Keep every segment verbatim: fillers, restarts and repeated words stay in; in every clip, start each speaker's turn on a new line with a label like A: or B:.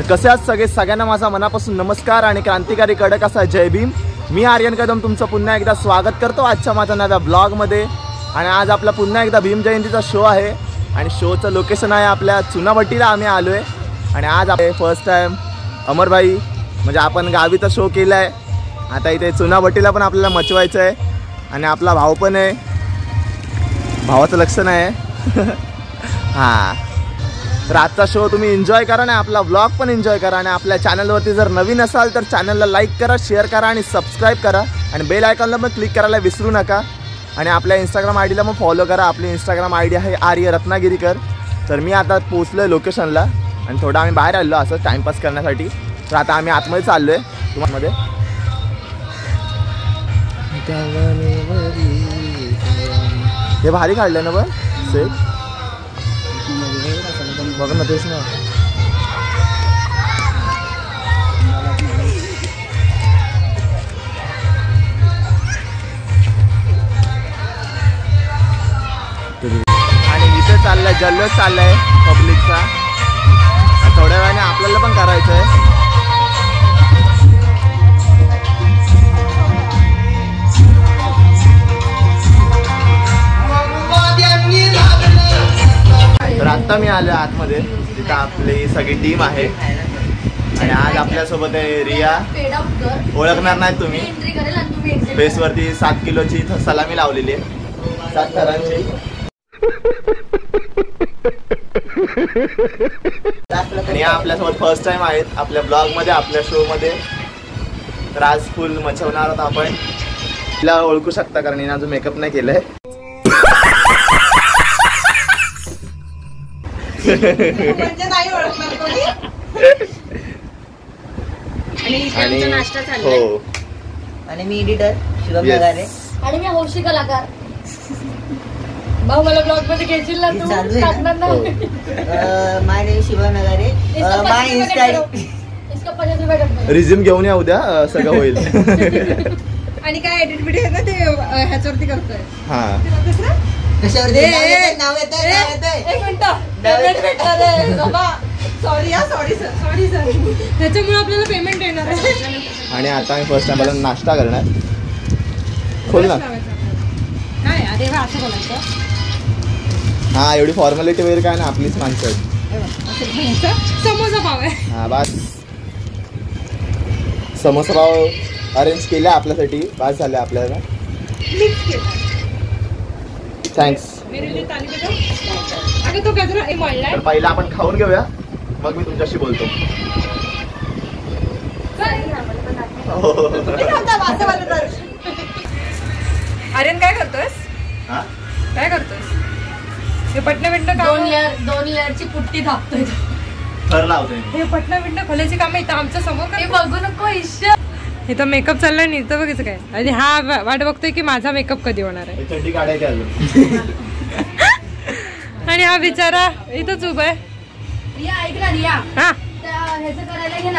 A: कसे आहात सगळे? सगळ्यांना माझा मनापासून नमस्कार आणि क्रांतिकारी कडक असा जय भीम। मी आर्यन कदम तुमचं पुन्हा एकदा स्वागत करतो आजच्या माझ्या नव्या ब्लॉगमध्ये। आणि आज आपला पुन्हा एकदा भीम जयंतीचा शो आहे आणि शोचं लोकेशन आहे आपल्या चुनाभट्टीला आम्ही आलो आहे। आणि आज आपण फर्स्ट टाइम अमरभाई म्हणजे आपण गावीचा शो केला आहे, आता इथे चुनाभट्टीला पण आपल्याला मचवायचं आहे। आणि आपला भाऊ पण आहे, भावाचं लक्ष नाही आहे हां। तर आजचा शो तुम्ही एन्जॉय करा आणि आपला व्लॉग पण एन्जॉय करा। आणि आपल्या चॅनलवरती जर नवीन असाल तर चॅनलला लाईक करा, शेअर करा आणि सबस्क्राईब करा आणि बेल आयकॉनला पण क्लिक करायला विसरू नका। आणि आपल्या इंस्टाग्राम आय डीला पण फॉलो करा, आपली इंस्टाग्राम आय डी आहे आर्य रत्नागिरीकर। तर मी आता पोचलो आहे लोकेशनला आणि थोडं आम्ही बाहेर आलो असं टाईमपास करण्यासाठी। तर आता आम्ही आतमध्ये चाललो आहे तुम्हामध्ये। हे भारी काढलं ना पण सेट, बघ ना तेच ना। आणि इथे चाललाय जल्लोष चाललाय पब्लिकचा, थोड्या वेळाने आपल्याला पण करायचं आहे। तर आत्ता मी आलो आतमध्ये, तिथं आपली सगळी टीम आहे आणि आज आपल्यासोबत आहे रिया। ओळखणार नाही तुम्ही, फेसवरती सात किलोची सलामी लावलेली आहे, सात थरांची। आणि या आपल्यासोबत फर्स्ट टाइम आहेत आपल्या ब्लॉगमध्ये, आपल्या शोमध्ये। तर आज फुल मचवणार आहोत आपण, तिला ओळखू शकता कारण हिने अजून मेकअप नाही केलंय।
B: म्हणजे नाही ओळखणार कोणी। आणि इथे नाश्ता चाललाय। हो,
C: आणि मी एडिटर शिवम नगारे
B: आणि मी हौशी कलाकार। भाऊ मला ब्लॉग मध्ये घ्यायची ना तू, टाकणार ना।
C: My name Shivam Nagare, my insta
B: इसका पचास रुपये कट।
A: रिझ्यूम घेऊन या उद्या, सगळं होईल।
B: आणि काय एडिट व्हिडिओ आहे ना ते ह्याच्यावरती करतोय।
A: हां
C: कशावरती नाव येतंय नाव येतंय
B: एक मिनिट पेमेंट भेटणार आहे बाबा। सॉरी हा, सॉरी सर, सॉरी सर, त्याच्यामुळे आपल्याला पेमेंट येणार आहे।
A: आणि आता मी फर्स्ट टाइम मला नाश्ता करणार। खोल ना
B: काय अरे वा, असं बोलायचं
A: हां, एवढी फॉर्मॅलिटी वगैरे काय ना, आपलीच माणसं आहेत।
B: समोसा पाव आहे
A: हां बस, समोसा पाव अरेंज केला आपल्यासाठी, पास झाले आपल्याला।
B: मिक्स केला,
A: थँक्स।
B: अगं तो गजरा ए मळलाय।
A: तर पहिला आपण खाऊन घेऊया, मग मी तुमच्याशी बोलतो।
B: आर्यन काय करतोयस? काय करतोयस? हे पटना विंडो दोन लेअर दोन लेअरची पुट्टी थापतोय,
A: थर लावतोय।
B: हे पटना विंडो खोलायची काम इथं आमच्या समोर। हे बघू नको ईश्वर, इथं मेकअप चाललाय नाही तर बघायचं काय। आणि हा वाट बघतोय की माझा मेकअप कधी होणार आहे।
A: चड्डी काढायची अजून।
B: आणि हा बिचारा इथंच उभा आहे।
D: रिया ऐक ना रिया,
B: हा
D: ह्याचं करायला घे ना।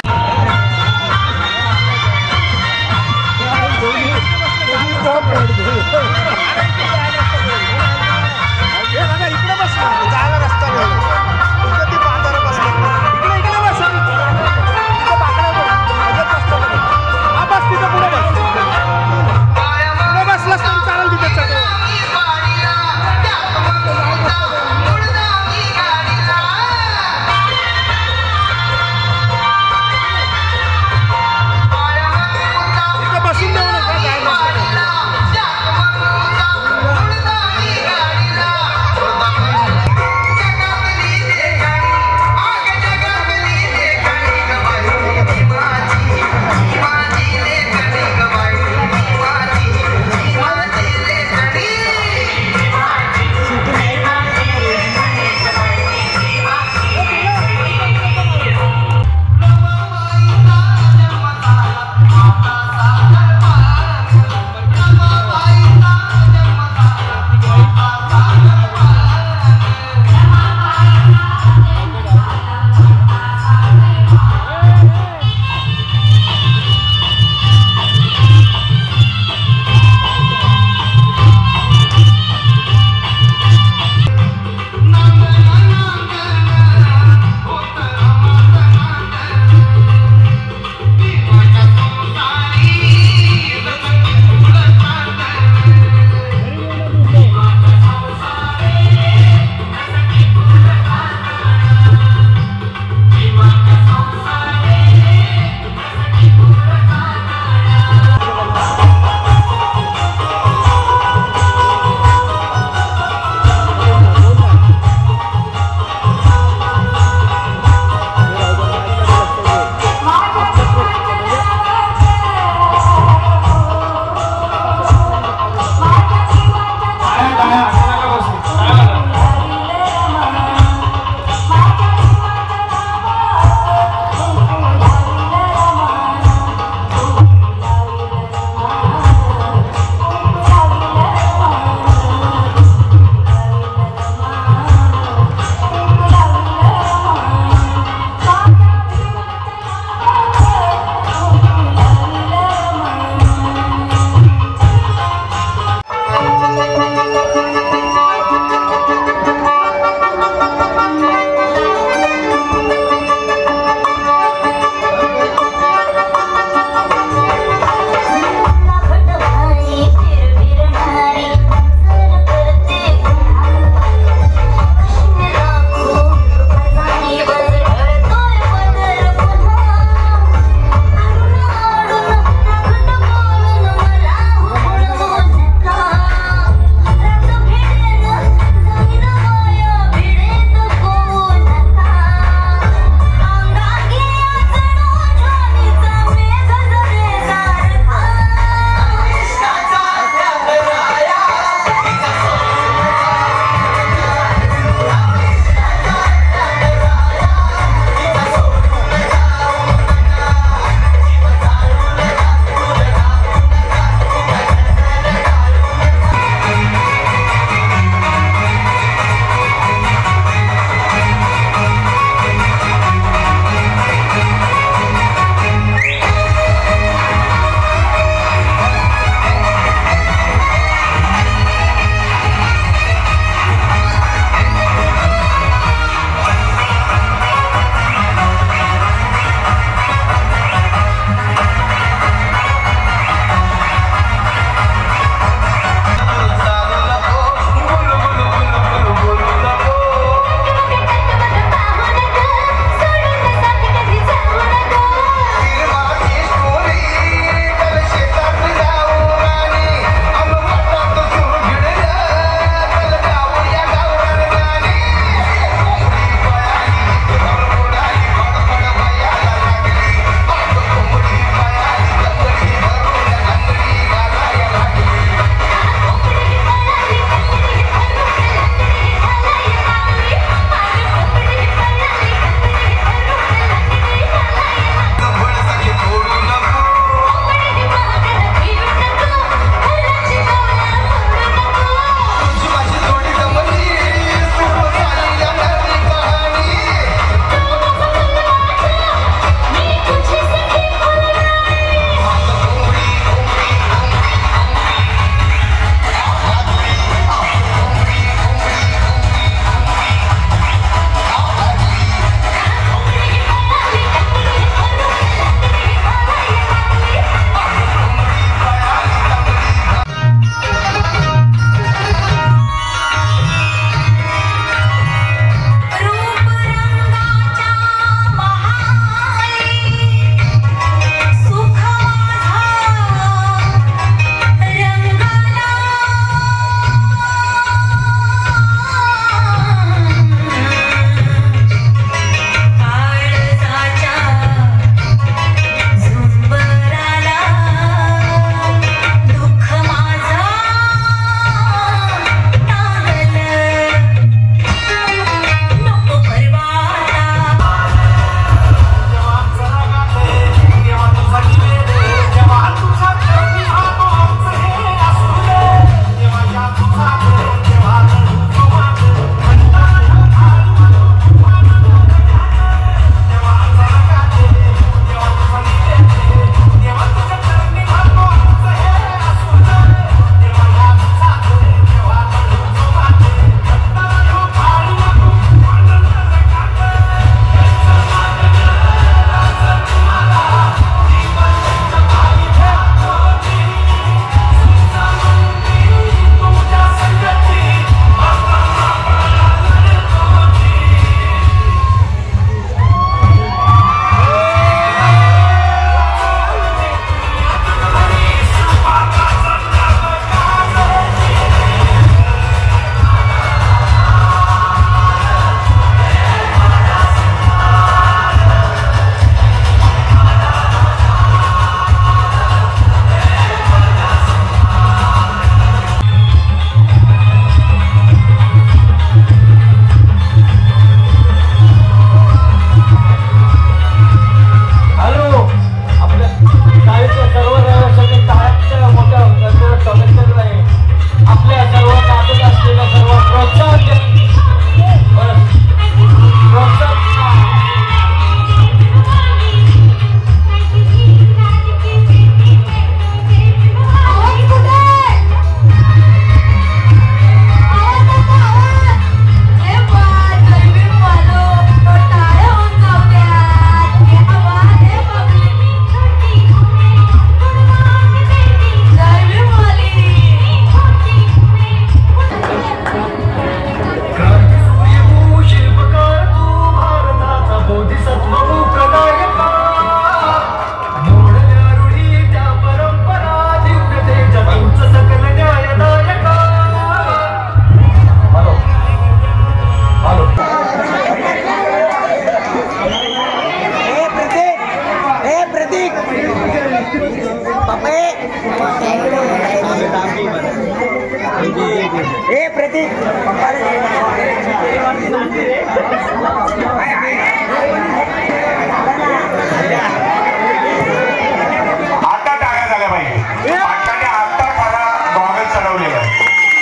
E: आता टाळ्या झाल्या पाहिजे. पाटलाने आता खरा गॉगल चढवलेला आहे.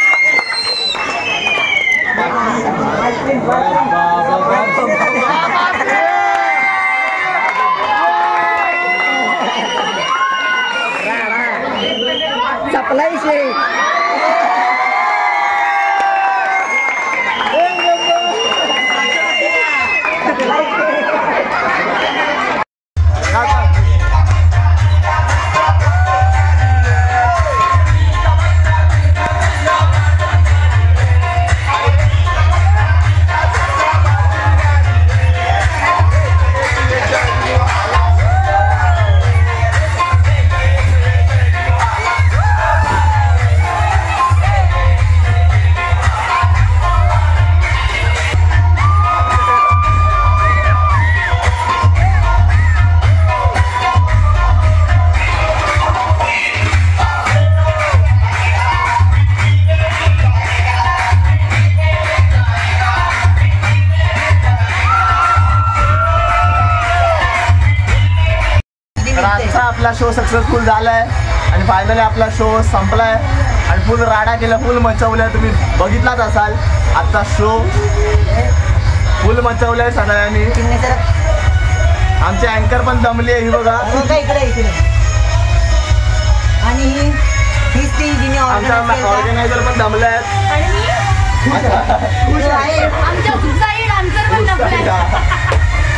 C: सप्लाय शे
A: तर आजचा आपला शो सक्सेसफुल झालाय आणि फायनली आपला शो संपलाय आणि फुल राडा केला, फुल मचवलाय. तुम्ही बघितलाच असाल आजचा शो फुल मचवलाय सगळ्यांनी. आमचे अँकर पण दमले ही बघा.
C: इकडे इकडे आणि हीच ती जिने
A: आमचा ऑर्गनायझर पण दमले आहेत.
D: आमच्या उत्साही डान्सर पण नसले.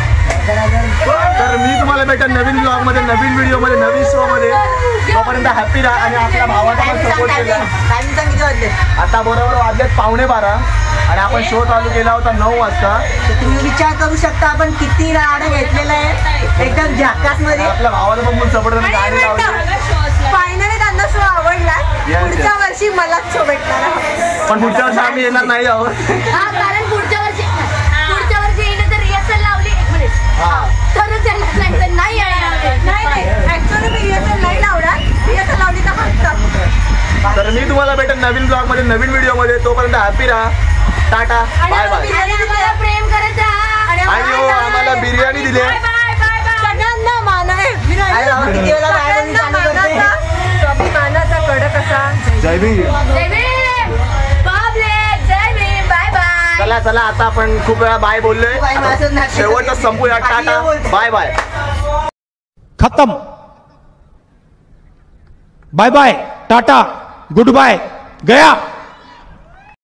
A: तर मी तुम्हाला भेटेन नवीन ब्लॉग मध्ये, नवीन व्हिडिओ मध्ये, नवीन शो मध्ये. तोपर्यंत हॅपी राहा आणि आपल्या भावाचा पण सपोर्ट केला.
C: किती वाजले
A: आता बरोबर वाजलेत पावणे बारा आणि आपण शो चालू केला होता नऊ वाजता.
C: तुम्ही विचार करू शकता आपण किती राडा घेतलेला आहे एकदम झाकास मध्ये.
A: आपल्या भावाला पण सपोर्ट करून गाडी लावली.
C: फायनली त्यांना शो आवडला.
A: Yes,
C: पुढच्या
A: yes.
C: वर्षी मलाच शो भेटणार.
A: पण पुढच्या वर्षी आम्ही येणार नाही आहोत.
D: हा कारण पुढच्या वर्षी पुढच्या वर्षी येणं तर रिहर्सल लावली एक मिनिट तरच येणार नाही तर नाही येणार.
C: नाही नाही ऍक्च्युअली मी रिहर्सल नाही लावणार. रिहर्सल लावली तर हसतात.
A: तर मी तुम्हाला भेटेन नवीन ब्लॉग मध्ये, नवीन व्हिडिओ मध्ये. तोपर्यंत हॅपी राहा. Tata bye bye.
D: आणि आम्हाला प्रेम करत राहा.
A: आणि हो आम्हाला बिर्याणी दिली.
C: सगळ्यांना मान आहे. किती वेळा बाहेर मानाचा स्वाभिमानाचा कडक असा.
A: जय भीम.
D: जय भीम. पब्लिक जय भीम. Bye bye.
A: चला चला आता आपण खूप वेळा बाय बोललोय. शेवटचं संपूया. Tata bye bye.
F: खत्म. Bye bye tata good bye गया.